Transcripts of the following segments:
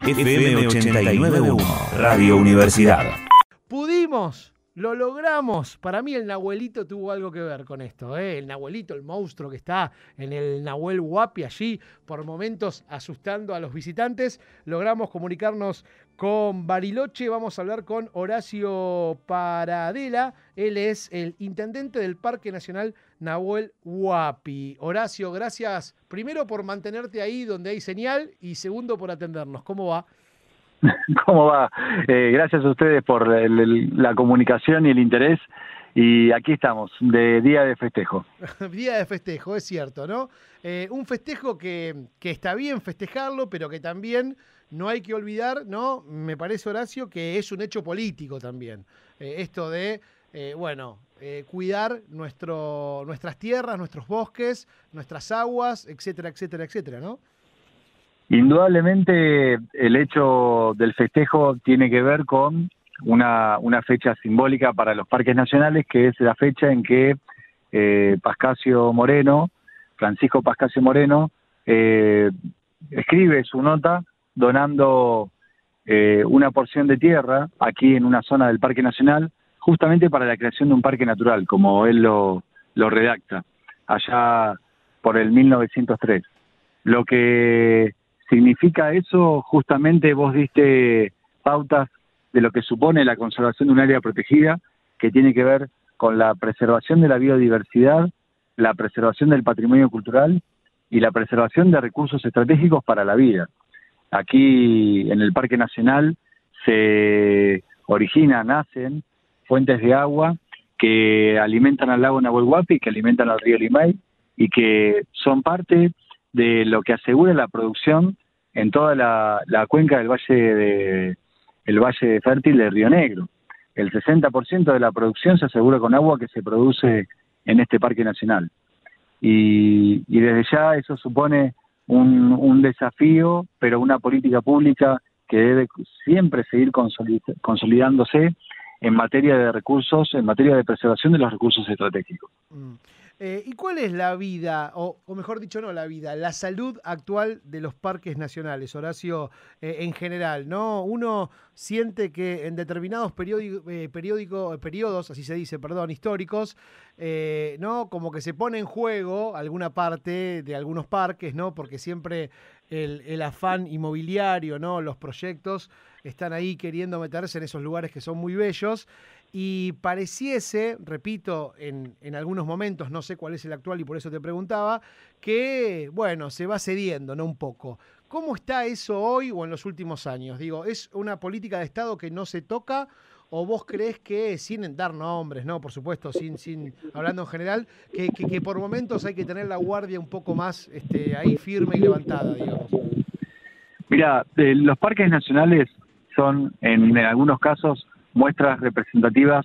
FM 89.1, Radio Universidad. Pudimos, lo logramos. Para mí el Nahuelito tuvo algo que ver con esto, ¿eh? El Nahuelito, el monstruo que está en el Nahuel Huapi allí, por momentos asustando a los visitantes. Logramos comunicarnos con Bariloche. Vamos a hablar con Horacio Paradela. Él es el intendente del Parque Nacional Nahuel Huapi. Horacio, gracias primero por mantenerte ahí donde hay señal y segundo por atendernos. ¿Cómo va? ¿Cómo va? Gracias a ustedes por la comunicación y el interés. Y aquí estamos, de día de festejo. Día de festejo, es cierto, ¿no? Un festejo que está bien festejarlo, pero que también no hay que olvidar, ¿no? Me parece, Horacio, que es un hecho político también. Esto de, cuidar nuestras tierras, nuestros bosques, nuestras aguas, etcétera, etcétera, etcétera, ¿no? Indudablemente el hecho del festejo tiene que ver con una fecha simbólica para los parques nacionales, que es la fecha en que Francisco Pascasio Moreno, escribe su nota donando una porción de tierra aquí en una zona del Parque Nacional, justamente para la creación de un parque natural, como él lo redacta, allá por el 1903. Lo que significa eso, justamente vos diste pautas de lo que supone la conservación de un área protegida, que tiene que ver con la preservación de la biodiversidad, la preservación del patrimonio cultural y la preservación de recursos estratégicos para la vida. Aquí en el Parque Nacional nacen fuentes de agua que alimentan al lago Nahuel Huapi, que alimentan al río Limay y que son parte de lo que asegura la producción en toda la cuenca del valle fértil de Río Negro. El 60% de la producción se asegura con agua que se produce en este Parque Nacional. Y desde ya eso supone un desafío, pero una política pública que debe siempre seguir consolidándose en materia de recursos, en materia de preservación de los recursos estratégicos. ¿Y cuál es la vida, o mejor dicho, no la vida, la salud actual de los parques nacionales, Horacio, en general, ¿no? Uno siente que en determinados periodos, así se dice, históricos, ¿no? Como que se pone en juego alguna parte de algunos parques, ¿no? Porque siempre el afán inmobiliario, ¿no? Los proyectos están ahí queriendo meterse en esos lugares que son muy bellos. Y pareciese, repito, en algunos momentos, no sé cuál es el actual y por eso te preguntaba, que, se va cediendo, ¿no? Un poco. ¿Cómo está eso hoy o en los últimos años? Digo, ¿es una política de Estado que no se toca o vos creés que, sin dar nombres, ¿no? Por supuesto, sin hablando en general, que por momentos hay que tener la guardia un poco más ahí firme y levantada, digamos? Mira, los parques nacionales son, en algunos casos, muestras representativas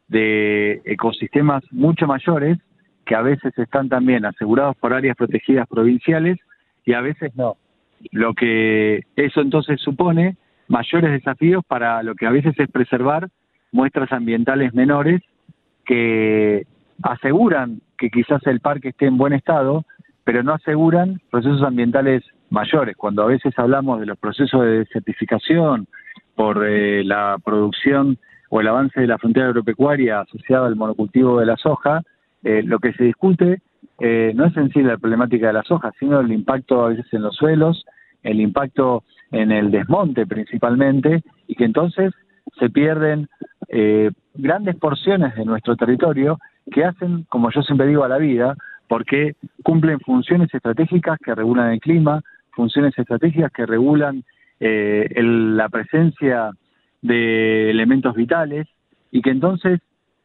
de ecosistemas mucho mayores, que a veces están también asegurados por áreas protegidas provinciales y a veces no. Lo que eso entonces supone mayores desafíos para lo que a veces es preservar muestras ambientales menores que aseguran que quizás el parque esté en buen estado, pero no aseguran procesos ambientales mayores. Cuando a veces hablamos de los procesos de desertificación por la producción o el avance de la frontera agropecuaria asociada al monocultivo de la soja, lo que se discute no es en sí la problemática de la soja, sino el impacto a veces en los suelos, el impacto en el desmonte principalmente, y que entonces se pierden grandes porciones de nuestro territorio que hacen, como yo siempre digo, a la vida, porque cumplen funciones estratégicas que regulan el clima, funciones estratégicas que regulan la presencia de elementos vitales, y que entonces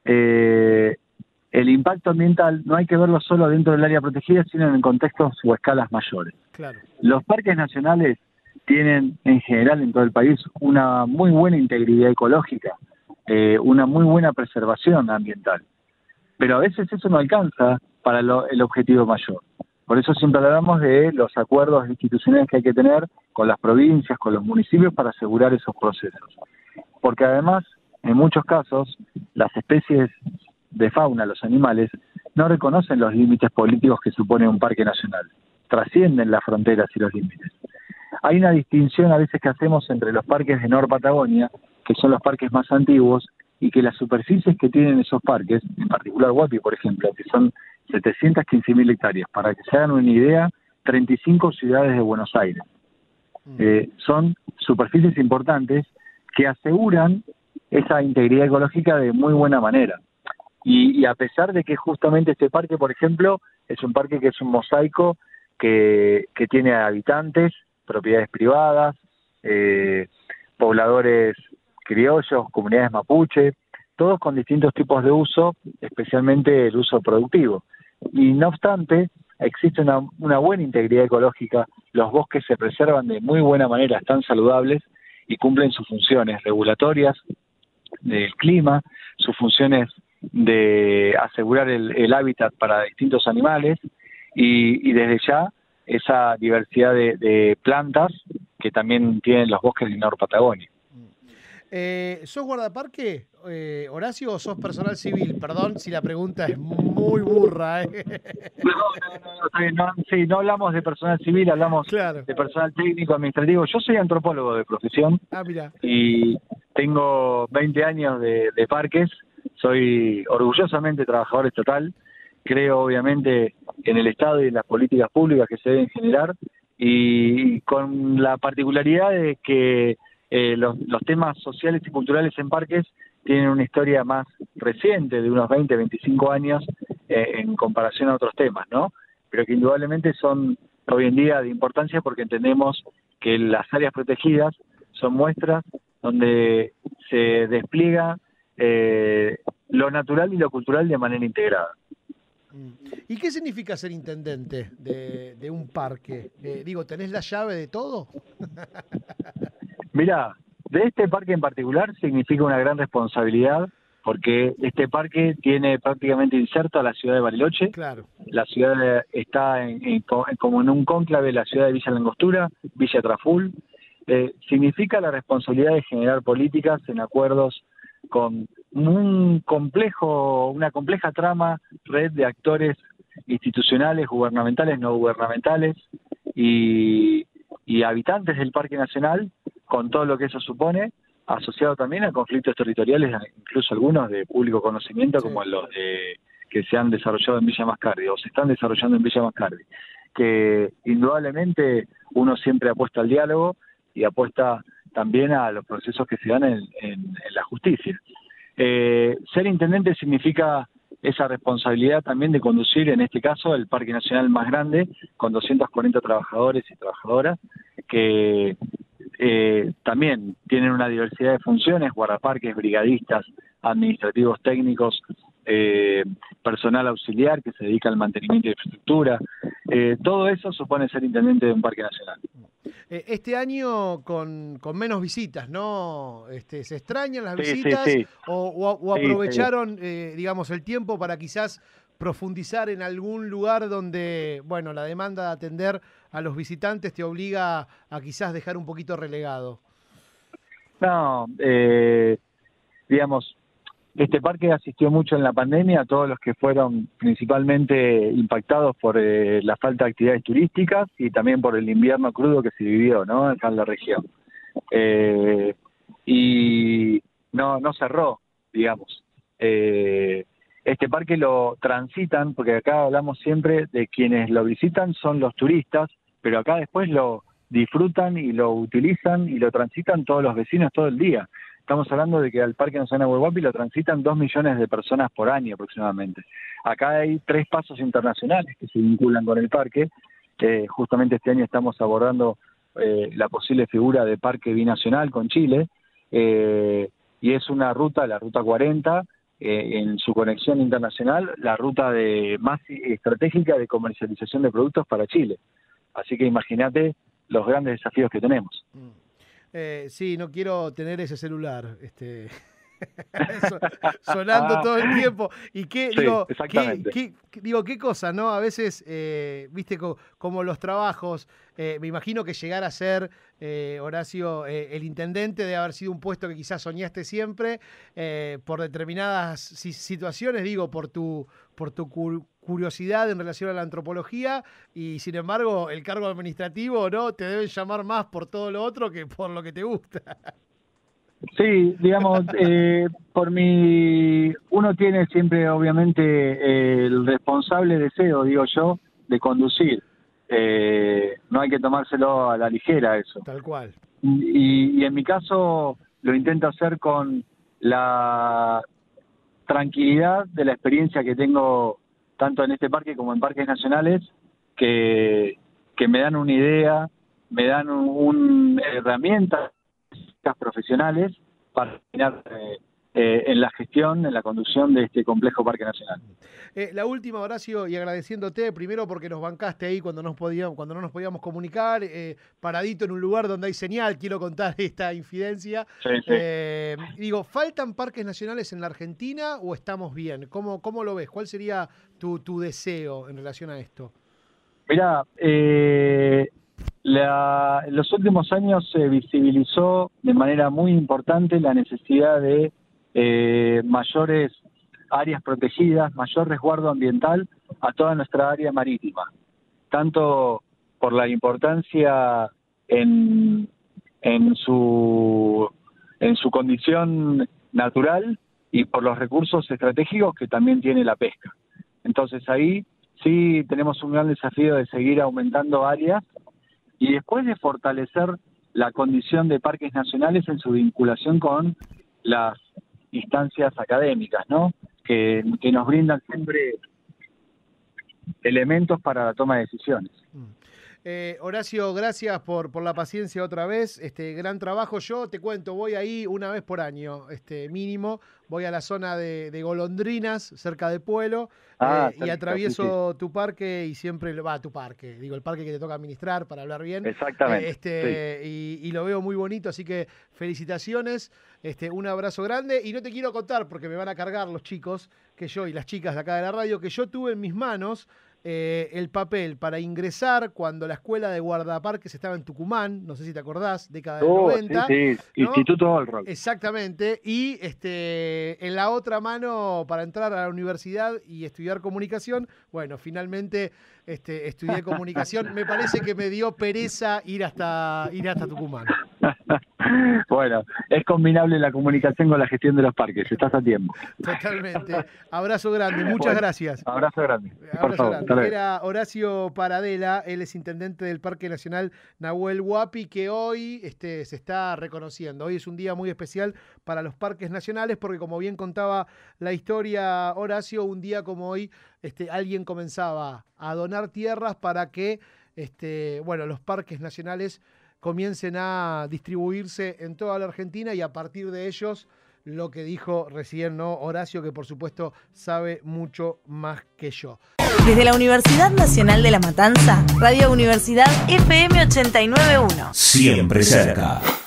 el impacto ambiental no hay que verlo solo dentro del área protegida, sino en contextos o escalas mayores. Claro. Los parques nacionales tienen en general en todo el país una muy buena integridad ecológica, una muy buena preservación ambiental, pero a veces eso no alcanza para el objetivo mayor. Por eso siempre hablamos de los acuerdos institucionales que hay que tener con las provincias, con los municipios, para asegurar esos procesos. Porque además, en muchos casos, las especies de fauna, los animales, no reconocen los límites políticos que supone un parque nacional. Trascienden las fronteras y los límites. hay una distinción a veces que hacemos entre los parques de Nor Patagonia, que son los parques más antiguos, y que las superficies que tienen esos parques, en particular Huapi, por ejemplo, que son 715.000 hectáreas, para que se hagan una idea, 35 ciudades de Buenos Aires. Son superficies importantes que aseguran esa integridad ecológica de muy buena manera. Y a pesar de que justamente este parque, por ejemplo, es un parque que es un mosaico que tiene habitantes, propiedades privadas, pobladores criollos, comunidades mapuche, todos con distintos tipos de uso, especialmente el uso productivo. Y no obstante, existe una buena integridad ecológica, los bosques se preservan de muy buena manera, están saludables y cumplen sus funciones regulatorias del clima, sus funciones de asegurar el hábitat para distintos animales y desde ya esa diversidad de plantas que también tienen los bosques de Nor Patagonia. ¿Sos guardaparque, Horacio, o sos personal civil? Perdón si la pregunta es muy burra. No hablamos de personal civil, hablamos Claro. de personal técnico, administrativo. Yo soy antropólogo de profesión Mira. y tengo 20 años de parques, soy orgullosamente trabajador estatal, creo obviamente en el Estado y en las políticas públicas que se deben generar y con la particularidad de que los temas sociales y culturales en parques tienen una historia más reciente, de unos 20, 25 años, en comparación a otros temas, ¿no? Pero que indudablemente son hoy en día de importancia porque entendemos que las áreas protegidas son muestras donde se despliega lo natural y lo cultural de manera integrada. ¿Y qué significa ser intendente de un parque? ¿Tenés la llave de todo? Mirá, de este parque en particular significa una gran responsabilidad porque este parque tiene prácticamente inserto a la ciudad de Bariloche. Claro. La ciudad está como en un cónclave, la ciudad de Villa Langostura, Villa Traful. Significa la responsabilidad de generar políticas en acuerdos con una compleja trama, red de actores institucionales, gubernamentales, no gubernamentales y habitantes del Parque Nacional, con todo lo que eso supone, asociado también a conflictos territoriales, incluso algunos de público conocimiento, como los que se han desarrollado en Villa Mascardi, o se están desarrollando en Villa Mascardi, que indudablemente uno siempre apuesta al diálogo y apuesta también a los procesos que se dan en la justicia. Ser intendente significa esa responsabilidad también de conducir, en este caso, el Parque Nacional más grande, con 240 trabajadores y trabajadoras, que también tienen una diversidad de funciones, guardaparques, brigadistas, administrativos técnicos, personal auxiliar que se dedica al mantenimiento de infraestructura. Todo eso supone ser intendente de un parque nacional. Este año con menos visitas, ¿no? ¿Se extrañan las visitas? Sí. ¿O aprovecharon, digamos, el tiempo para quizás profundizar en algún lugar donde, bueno, la demanda de atender a los visitantes te obliga a quizás dejar un poquito relegado? No, digamos, este parque asistió mucho en la pandemia a todos los que fueron principalmente impactados por la falta de actividades turísticas y también por el invierno crudo que se vivió, ¿no?, acá en la región. Y no cerró, digamos. Este parque lo transitan, porque acá hablamos siempre de quienes lo visitan son los turistas, pero acá después lo disfrutan y lo utilizan y lo transitan todos los vecinos todo el día. Estamos hablando de que al Parque Nacional Huelhuapi lo transitan 2 millones de personas por año aproximadamente. Acá hay 3 pasos internacionales que se vinculan con el parque. Justamente este año estamos abordando la posible figura de parque binacional con Chile. Y es una ruta, la Ruta 40, en su conexión internacional, la ruta más estratégica de comercialización de productos para Chile. Así que imagínate los grandes desafíos que tenemos. Sí, no quiero tener ese celular sonando todo el tiempo. ¿Y qué, sí, qué cosa, ¿no? A veces, viste, como los trabajos, me imagino que llegar a ser, Horacio, el intendente debe haber sido un puesto que quizás soñaste siempre, por determinadas situaciones, digo, por tu curiosidad en relación a la antropología y sin embargo el cargo administrativo, ¿no? Te deben llamar más por todo lo otro que por lo que te gusta. Sí, digamos, uno tiene siempre obviamente el responsable deseo, digo yo, de conducir. No hay que tomárselo a la ligera eso. Tal cual. Y en mi caso lo intento hacer con la tranquilidad de la experiencia que tengo tanto en este parque como en parques nacionales, que me dan una idea, me dan herramientas profesionales para terminar en la gestión, en la conducción de este complejo parque nacional. La última, Horacio, y agradeciéndote primero porque nos bancaste ahí cuando no nos podíamos comunicar, paradito en un lugar donde hay señal, quiero contar esta infidencia. Sí, sí. Digo, ¿faltan parques nacionales en la Argentina o estamos bien? ¿Cómo lo ves? ¿Cuál sería tu deseo en relación a esto? Mirá, en los últimos años se visibilizó de manera muy importante la necesidad de mayores áreas protegidas, mayor resguardo ambiental a toda nuestra área marítima, tanto por la importancia en su condición natural y por los recursos estratégicos que también tiene la pesca. Entonces ahí sí tenemos un gran desafío de seguir aumentando áreas y después de fortalecer la condición de parques nacionales en su vinculación con las instancias académicas, ¿no? Que nos brindan siempre elementos para la toma de decisiones. Horacio, gracias por la paciencia otra vez. Gran trabajo. Yo te cuento, voy ahí una vez por año, mínimo. Voy a la zona de Golondrinas, cerca de Pueblo, y atravieso tu parque y siempre tu parque. Digo, el parque que te toca administrar, para hablar bien. Exactamente. Y lo veo muy bonito, así que felicitaciones. Un abrazo grande. Y no te quiero contar, porque me van a cargar los chicos, y las chicas de acá de la radio, que yo tuve en mis manos el papel para ingresar cuando la escuela de guardaparques estaba en Tucumán, no sé si te acordás, década del 90. Sí, ¿no? Instituto Olrock. Exactamente, y en la otra mano para entrar a la universidad y estudiar comunicación, bueno, finalmente estudié comunicación, me parece que me dio pereza ir hasta Tucumán. Bueno, es combinable la comunicación con la gestión de los parques, estás a tiempo. Totalmente. Abrazo grande, muchas gracias. Abrazo grande. Abrazo grande. Era Horacio Paradela, él es intendente del Parque Nacional Nahuel Huapi, que hoy se está reconociendo. Hoy es un día muy especial para los parques nacionales porque, como bien contaba la historia Horacio, un día como hoy alguien comenzaba a donar tierras para que los parques nacionales comiencen a distribuirse en toda la Argentina y a partir de ellos, lo que dijo recién, ¿no? Horacio, que por supuesto sabe mucho más que yo. Desde la Universidad Nacional de La Matanza, Radio Universidad FM 89.1. Siempre cerca.